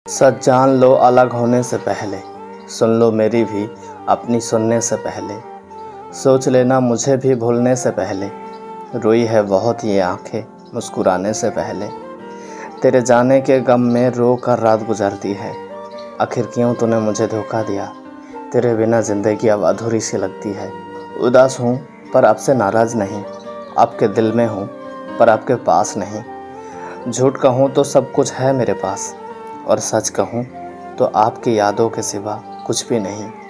सच जान लो अलग होने से पहले, सुन लो मेरी भी अपनी सुनने से पहले। सोच लेना मुझे भी भूलने से पहले, रोई है बहुत ये आंखें मुस्कुराने से पहले। तेरे जाने के गम में रो कर रात गुजरती है, आखिर क्यों तूने मुझे धोखा दिया। तेरे बिना ज़िंदगी अब अधूरी सी लगती है। उदास हूँ पर आपसे नाराज़ नहीं, आपके दिल में हूँ पर आपके पास नहीं। झूठ कहूँ तो सब कुछ है मेरे पास, और सच कहूँ तो आपकी यादों के सिवा कुछ भी नहीं।